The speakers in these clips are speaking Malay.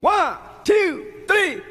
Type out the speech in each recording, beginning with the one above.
1, 2, 3.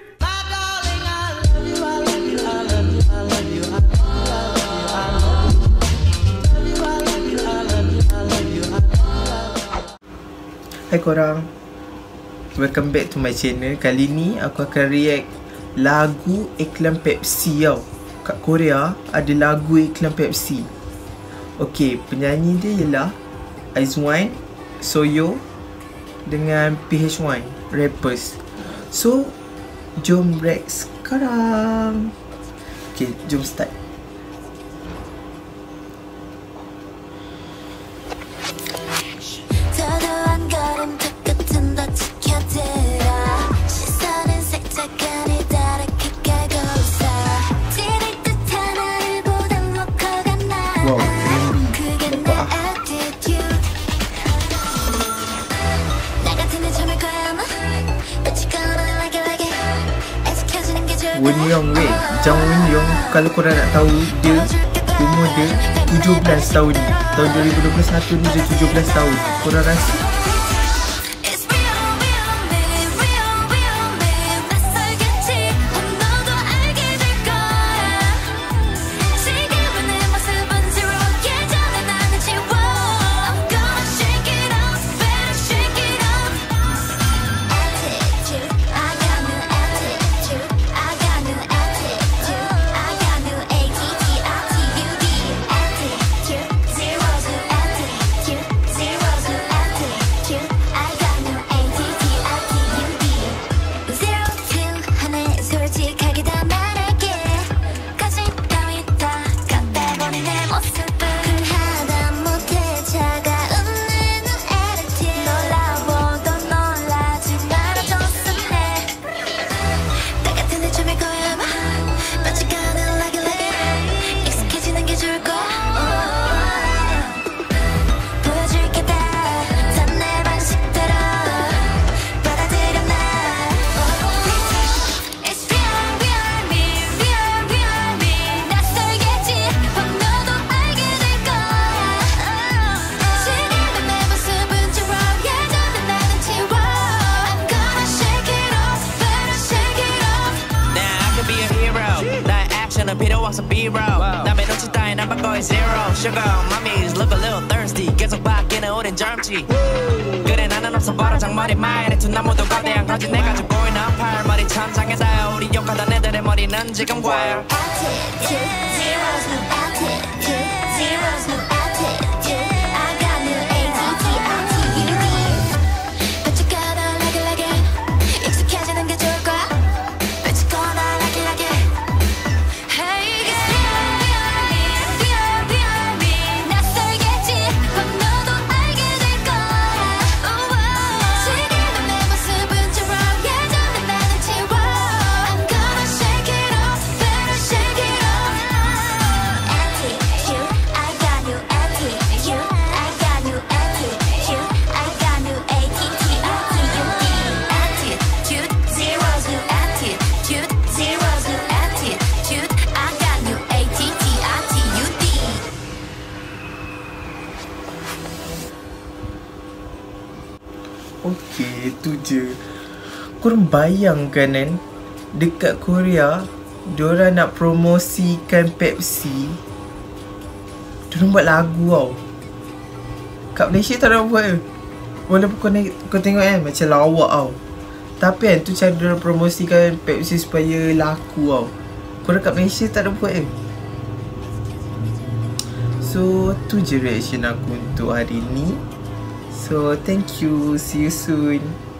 Hai korang, welcome back to my channel. Kali ni aku akan react lagu iklan Pepsi tau. Kat Korea ada lagu iklan Pepsi. Ok, penyanyi dia ialah Aizwan, SOYOU dengan pH-1 rappers. So, jom react sekarang. Ok, jom start. Wen Yong weh, Jang Wen Yong, kalau korang nak tahu, dia umur dia 17 tahun ni. Tahun 2021 ni dia 17 tahun. Korang rasa? 필요 없어 B-roll 남의 눈치 따윈 안 바꿔 zero Sugar mommies look a little thirsty 계속 바뀌는 우린 젊지 그래 나는 없어 버려 장머리 마일에 두 나무도 거대한 거짓 내가 좀 보이는 팔머리 천장에 닿아 우리 욕하던 애들의 머리는 지금 과열 Attitude zeros no attitude zeros no attitude I got new ATTITUD 배치가다 like it 익숙해지는 게 좋을 거야 배치거나 like it Okey, itu je. Korang bayangkan kan, dekat Korea diorang nak promosikan Pepsi, diorang buat lagu tau. Kat Malaysia tak ada buat ke? Walaupun kau tengok kan macam lawak tau, tapi kan tu cara diorang promosikan Pepsi supaya laku tau. Korang kat Malaysia tak ada buat ke? So tu je reaction aku untuk hari ni. So thank you, see you soon.